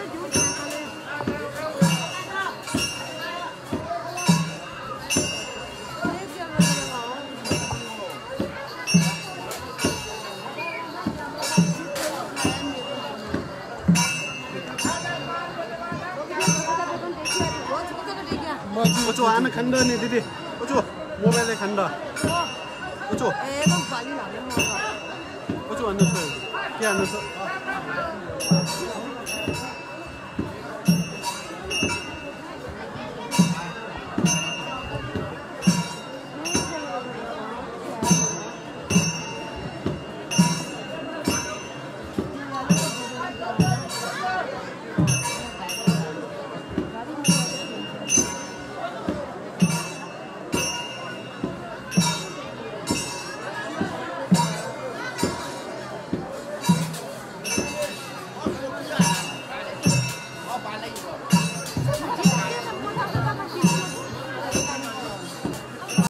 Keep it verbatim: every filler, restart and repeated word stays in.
오조 안에 간다네 디디. 오조 모바일에 간다. 오조. 애가 빨리 나는 거. 오조 안 넣었어요. 걔 안 넣었어. Ba lấy rồi.